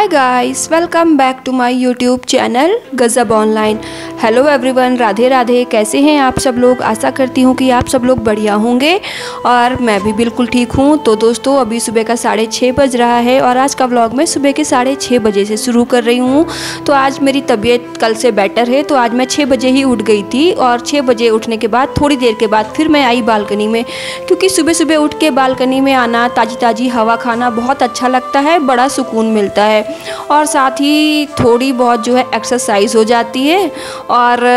Hi guys, welcome back to my YouTube channel गज़ब online. Hello everyone, Radhe Radhe. कैसे हैं आप सब लोग? आशा करती हूँ कि आप सब लोग बढ़िया होंगे और मैं भी बिल्कुल ठीक हूँ। तो दोस्तों, अभी सुबह का 6:30 बज रहा है और आज का व्लॉग मैं सुबह के 6:30 बजे से शुरू कर रही हूँ। तो आज मेरी तबीयत कल से बेटर है, तो आज मैं 6 बजे ही उठ गई थी और 6 बजे उठने के बाद थोड़ी देर के बाद फिर मैं आई बालकनी में, क्योंकि सुबह सुबह उठ के बालकनी में आना, ताज़ी ताज़ी हवा खाना बहुत अच्छा लगता है, बड़ा सुकून मिलता है और साथ ही थोड़ी बहुत जो है एक्सरसाइज हो जाती है और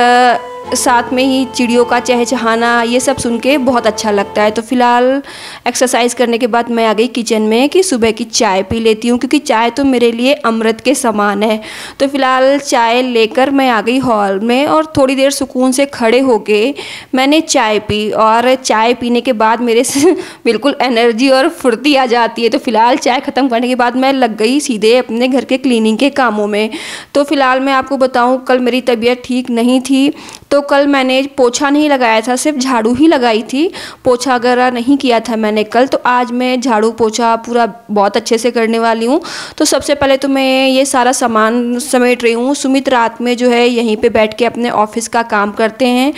साथ में ही चिड़ियों का चहचहाना, ये सब सुन के बहुत अच्छा लगता है। तो फिलहाल एक्सरसाइज करने के बाद मैं आ गई किचन में कि सुबह की चाय पी लेती हूँ, क्योंकि चाय तो मेरे लिए अमृत के समान है। तो फिलहाल चाय लेकर मैं आ गई हॉल में और थोड़ी देर सुकून से खड़े होके मैंने चाय पी और चाय पीने के बाद मेरे से बिल्कुल एनर्जी और फुर्ती आ जाती है। तो फिलहाल चाय ख़त्म करने के बाद मैं लग गई सीधे अपने घर के क्लीनिंग के कामों में। तो फिलहाल मैं आपको बताऊँ, कल मेरी तबीयत ठीक नहीं थी, तो कल मैंने पोछा नहीं लगाया था, सिर्फ झाड़ू ही लगाई थी, पोछा वगैरह नहीं किया था मैंने कल। तो आज मैं झाड़ू पोछा पूरा बहुत अच्छे से करने वाली हूँ। तो सबसे पहले तो मैं ये सारा सामान समेट रही हूँ। सुमित रात में जो है यहीं पे बैठ के अपने ऑफिस का काम करते हैं,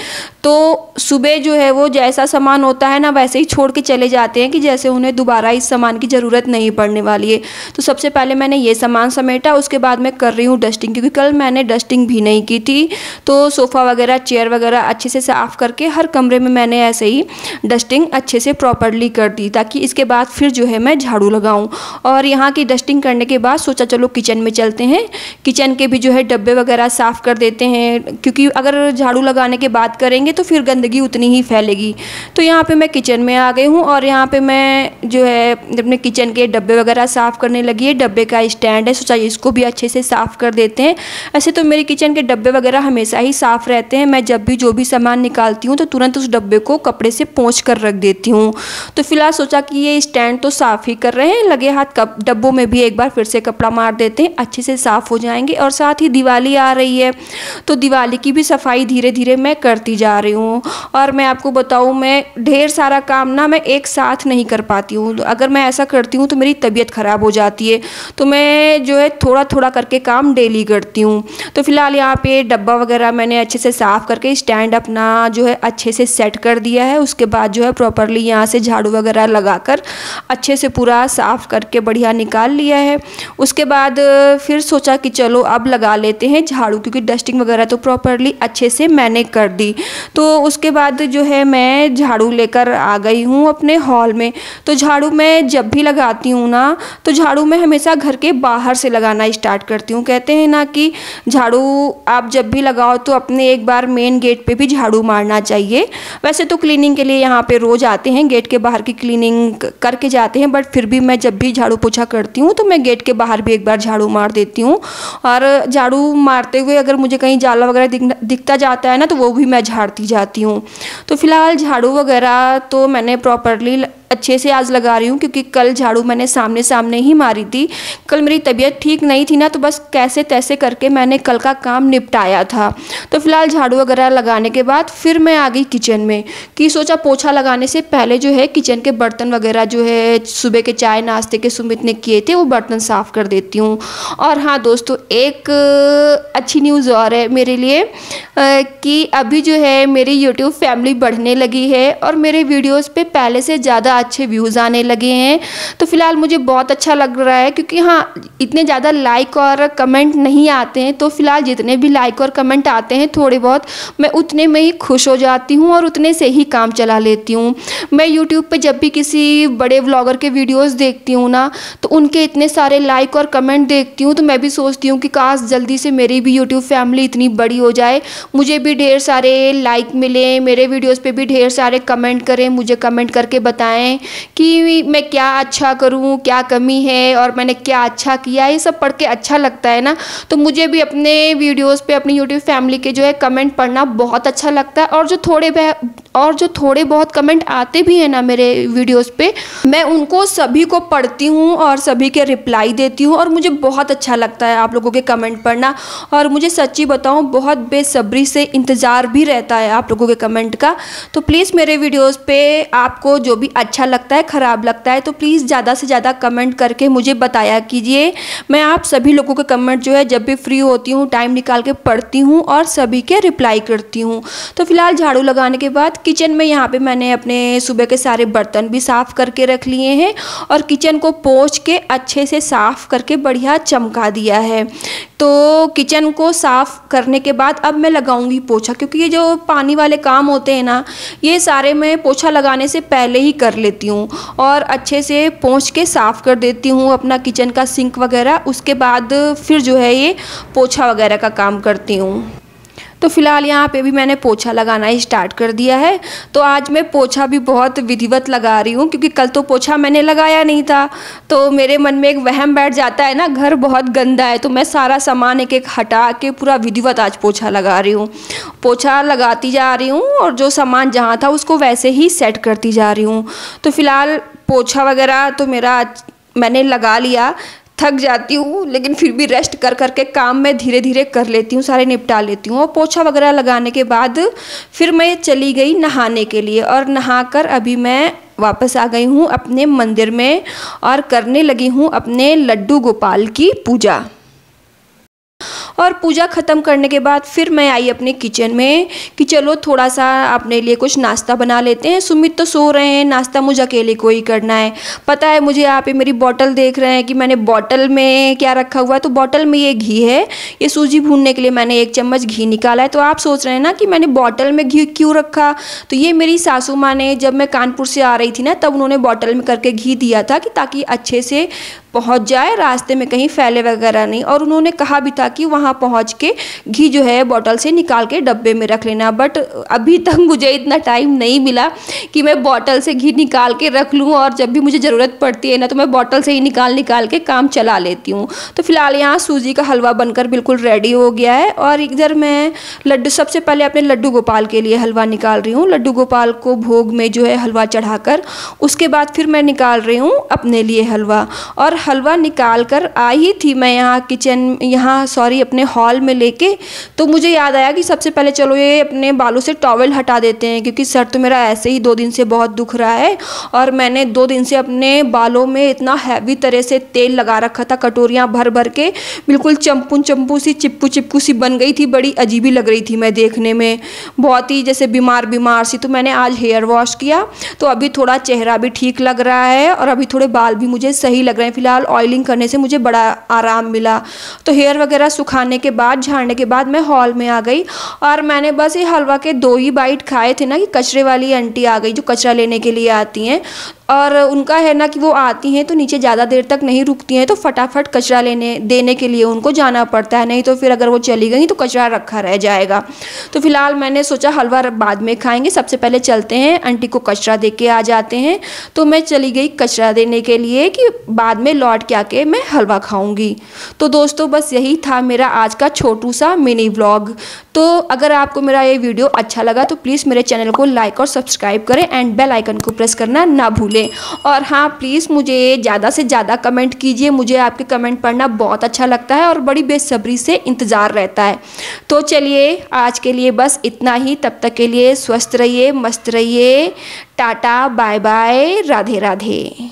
तो सुबह जो है वो जैसा सामान होता है ना वैसे ही छोड़ के चले जाते हैं कि जैसे उन्हें दोबारा इस सामान की ज़रूरत नहीं पड़ने वाली है। तो सबसे पहले मैंने ये सामान समेटा, उसके बाद मैं कर रही हूँ डस्टिंग, क्योंकि कल मैंने डस्टिंग भी नहीं की थी। तो सोफ़ा वगैरह, चेयर वगैरह अच्छे से साफ़ करके हर कमरे में मैंने ऐसे ही डस्टिंग अच्छे से प्रॉपरली कर दी, ताकि इसके बाद फिर जो है मैं झाड़ू लगाऊं। और यहाँ की डस्टिंग करने के बाद सोचा चलो किचन में चलते हैं, किचन के भी जो है डब्बे वगैरह साफ़ कर देते हैं, क्योंकि अगर झाड़ू लगाने के बाद करेंगे तो फिर गंदगी उतनी ही फैलेगी। तो यहाँ पे मैं किचन में आ गई हूँ और यहाँ पे मैं जो है अपने किचन के डब्बे वगैरह साफ़ करने लगी है। डब्बे का स्टैंड है, सोचा इसको भी अच्छे से साफ़ कर देते हैं। ऐसे तो मेरे किचन के डब्बे वगैरह हमेशा ही साफ़ रहते हैं, मैं जब भी जो भी सामान निकालती हूँ तो तुरंत उस डब्बे को कपड़े से पोंछ कर रख देती हूँ। तो फिलहाल सोचा कि ये स्टैंड तो साफ़ ही कर रहे हैं, लगे हाथ डब्बों में भी एक बार फिर से कपड़ा मार देते हैं, अच्छे से साफ़ हो जाएंगे। और साथ ही दिवाली आ रही है, तो दिवाली की भी सफाई धीरे धीरे मैं करती जा रही हूँ। और मैं आपको बताऊँ, मैं ढेर सारा काम ना मैं एक साथ नहीं कर पाती हूँ। अगर मैं ऐसा करती हूँ तो मेरी तबीयत ख़राब हो जाती है, तो मैं जो है थोड़ा थोड़ा करके काम डेली करती हूँ। तो फिलहाल यहाँ पे डब्बा वगैरह मैंने अच्छे से साफ़ करके स्टैंड अपना जो है अच्छे से सेट कर दिया है। उसके बाद जो है प्रॉपरली यहाँ से झाड़ू वगैरह लगाकर अच्छे से पूरा साफ़ करके बढ़िया निकाल लिया है। उसके बाद फिर सोचा कि चलो अब लगा लेते हैं झाड़ू, क्योंकि डस्टिंग वगैरह तो प्रॉपरली अच्छे से मैंने कर दी। तो उसके बाद जो है मैं झाड़ू लेकर आ गई हूँ अपने हॉल में। तो झाड़ू मैं जब भी लगाती हूँ ना, तो झाड़ू मैं हमेशा घर के बाहर से लगाना स्टार्ट करती हूँ। कहते हैं ना कि झाड़ू आप जब भी लगाओ तो अपने एक बार मेन गेट पे भी झाड़ू मारना चाहिए। वैसे तो क्लीनिंग के लिए यहाँ पे रोज़ आते हैं, गेट के बाहर की क्लीनिंग करके जाते हैं, बट फिर भी मैं जब भी झाड़ू पोछा करती हूँ तो मैं गेट के बाहर भी एक बार झाड़ू मार देती हूँ। और झाड़ू मारते हुए अगर मुझे कहीं जाला वगैरह दिखता जाता है ना, तो वो भी मैं झाड़ती जाती हूँ। तो फिलहाल झाड़ू वगैरह तो मैंने प्रॉपरली अच्छे से आज लगा रही हूँ, क्योंकि कल झाड़ू मैंने सामने सामने ही मारी थी। कल मेरी तबीयत ठीक नहीं थी ना, तो बस कैसे तैसे करके मैंने कल का काम निपटाया था। तो फिलहाल झाड़ू वगैरह लगाने के बाद फिर मैं आ गई किचन में, कि सोचा पोछा लगाने से पहले जो है किचन के बर्तन वगैरह जो है सुबह के चाय नाश्ते के सुमित ने किए थे वो बर्तन साफ़ कर देती हूँ। और हाँ दोस्तों, एक अच्छी न्यूज़ और है मेरे लिए, कि अभी जो है मेरी यूट्यूब फैमिली बढ़ने लगी है और मेरे वीडियोस पे पहले से ज़्यादा अच्छे व्यूज़ आने लगे हैं। तो फिलहाल मुझे बहुत अच्छा लग रहा है, क्योंकि हाँ इतने ज़्यादा लाइक और कमेंट नहीं आते हैं। तो फिलहाल जितने भी लाइक और कमेंट आते हैं थोड़े बहुत, मैं उतने में ही खुश हो जाती हूँ और उतने से ही काम चला लेती हूँ। मैं यूट्यूब पे जब भी किसी बड़े व्लॉगर के वीडियोज़ देखती हूँ ना, तो उनके इतने सारे लाइक और कमेंट देखती हूँ, तो मैं भी सोचती हूँ कि काश जल्दी से मेरी भी यूट्यूब फैमिली इतनी बड़ी हो जाए, मुझे भी ढेर सारे लाइक मिले, मेरे वीडियोज़ पे भी ढेर सारे कमेंट करें, मुझे कमेंट करके बताएं कि मैं क्या अच्छा करूं, क्या कमी है और मैंने क्या अच्छा किया। ये सब पढ़ के अच्छा लगता है ना, तो मुझे भी अपने वीडियोस पे अपनी यूट्यूब फैमिली के जो है कमेंट पढ़ना बहुत अच्छा लगता है। और जो थोड़े बहुत कमेंट आते भी हैं ना मेरे वीडियोस पे, मैं उनको सभी को पढ़ती हूँ और सभी के रिप्लाई देती हूँ और मुझे बहुत अच्छा लगता है आप लोगों के कमेंट पढ़ना। और मुझे सच्ची बताऊँ, बहुत बेसब्री से इंतज़ार भी रहता है आप लोगों के कमेंट का। तो प्लीज़ मेरे वीडियोस पे आपको जो भी अच्छा अच्छा लगता है, ख़राब लगता है, तो प्लीज़ ज़्यादा से ज़्यादा कमेंट करके मुझे बताया कीजिए। मैं आप सभी लोगों के कमेंट जो है जब भी फ्री होती हूँ टाइम निकाल के पढ़ती हूँ और सभी के रिप्लाई करती हूँ। तो फिलहाल झाड़ू लगाने के बाद किचन में यहाँ पे मैंने अपने सुबह के सारे बर्तन भी साफ़ करके रख लिए हैं और किचन को पोंछ के अच्छे से साफ़ करके बढ़िया चमका दिया है। तो किचन को साफ़ करने के बाद अब मैं लगाऊंगी पोछा, क्योंकि ये जो पानी वाले काम होते हैं ना, ये सारे मैं पोछा लगाने से पहले ही कर लेती हूँ और अच्छे से पोंछ के साफ़ कर देती हूँ अपना किचन का सिंक वगैरह। उसके बाद फिर जो है ये पोछा वगैरह का काम करती हूँ। तो फिलहाल यहाँ पे भी मैंने पोछा लगाना ही स्टार्ट कर दिया है। तो आज मैं पोछा भी बहुत विधिवत लगा रही हूँ, क्योंकि कल तो पोछा मैंने लगाया नहीं था। तो मेरे मन में एक वहम बैठ जाता है ना, घर बहुत गंदा है, तो मैं सारा सामान एक एक हटा के पूरा विधिवत आज पोछा लगा रही हूँ। पोछा लगाती जा रही हूँ और जो सामान जहाँ था उसको वैसे ही सेट करती जा रही हूँ। तो फिलहाल पोछा वगैरह तो मेरा मैंने लगा लिया। थक जाती हूँ लेकिन फिर भी रेस्ट कर कर के काम मैं धीरे धीरे कर लेती हूँ, सारे निपटा लेती हूँ। और पोछा वगैरह लगाने के बाद फिर मैं चली गई नहाने के लिए और नहाकर अभी मैं वापस आ गई हूँ अपने मंदिर में और करने लगी हूँ अपने लड्डू गोपाल की पूजा। और पूजा ख़त्म करने के बाद फिर मैं आई अपने किचन में कि चलो थोड़ा सा अपने लिए कुछ नाश्ता बना लेते हैं। सुमित तो सो रहे हैं, नाश्ता मुझे अकेले को ही करना है। पता है मुझे, आप ये मेरी बॉटल देख रहे हैं कि मैंने बॉटल में क्या रखा हुआ है, तो बॉटल में ये घी है। ये सूजी भूनने के लिए मैंने 1 चम्मच घी निकाला है। तो आप सोच रहे हैं ना कि मैंने बॉटल में घी क्यों रखा, तो ये मेरी सासू माँ ने जब मैं कानपुर से आ रही थी ना, तब उन्होंने बॉटल में करके घी दिया था कि ताकि अच्छे से पहुंच जाए, रास्ते में कहीं फैले वगैरह नहीं। और उन्होंने कहा भी था कि वहाँ पहुँच के घी जो है बॉटल से निकाल के डब्बे में रख लेना। बट अभी तक मुझे इतना टाइम नहीं मिला कि मैं बॉटल से घी निकाल के रख लूँ, और जब भी मुझे ज़रूरत पड़ती है ना तो मैं बॉटल से ही निकाल के काम चला लेती हूँ। तो फिलहाल यहाँ सूजी का हलवा बनकर बिल्कुल रेडी हो गया है और इधर मैं लड्डू, सबसे पहले अपने लड्डू गोपाल के लिए हलवा निकाल रही हूँ। लड्डू गोपाल को भोग में जो है हलवा चढ़ाकर उसके बाद फिर मैं निकाल रही हूँ अपने लिए हलवा। और हलवा निकाल कर आई थी मैं अपने हॉल में लेके, तो मुझे याद आया कि सबसे पहले चलो ये अपने बालों से टॉवल हटा देते हैं, क्योंकि सर तो मेरा ऐसे ही 2 दिन से बहुत दुख रहा है। और मैंने 2 दिन से अपने बालों में इतना हैवी तरह से तेल लगा रखा था, कटोरियाँ भर भर के, बिल्कुल चंपू सी चिपकू सी बन गई थी। बड़ी अजीबी लग रही थी मैं देखने में, बहुत ही जैसे बीमार सी। तो मैंने आज हेयर वॉश किया, तो अभी थोड़ा चेहरा भी ठीक लग रहा है और अभी थोड़े बाल भी मुझे सही लग रहे हैं। फिलहाल ऑयलिंग करने से मुझे बड़ा आराम मिला। तो हेयर वगैरह सुखाने के बाद, झाड़ने के बाद मैं हॉल में आ गई और मैंने बस ये हलवा के 2 ही बाइट खाए थे ना कि कचरे वाली आंटी आ गई जो कचरा लेने के लिए आती हैं। और उनका है ना कि वो आती हैं तो नीचे ज़्यादा देर तक नहीं रुकती हैं, तो फटाफट कचरा देने के लिए उनको जाना पड़ता है, नहीं तो फिर अगर वो चली गई तो कचरा रखा रह जाएगा। तो फिलहाल मैंने सोचा हलवा बाद में खाएंगे, सबसे पहले चलते हैं आंटी को कचरा दे के आ जाते हैं। तो मैं चली गई कचरा देने के लिए कि बाद में लौट के आके मैं हलवा खाऊंगी। तो दोस्तों बस यही था मेरा आज का छोटू सा मिनी व्लॉग। तो अगर आपको मेरा ये वीडियो अच्छा लगा तो प्लीज़ मेरे चैनल को लाइक और सब्सक्राइब करें एंड बेल आइकन को प्रेस करना ना भूलें। और हाँ, प्लीज़ मुझे ज़्यादा से ज़्यादा कमेंट कीजिए, मुझे आपके कमेंट पढ़ना बहुत अच्छा लगता है और बड़ी बेसब्री से इंतज़ार रहता है। तो चलिए आज के लिए बस इतना ही, तब तक के लिए स्वस्थ रहिए, मस्त रहिए, tata bye bye, Radhe Radhe.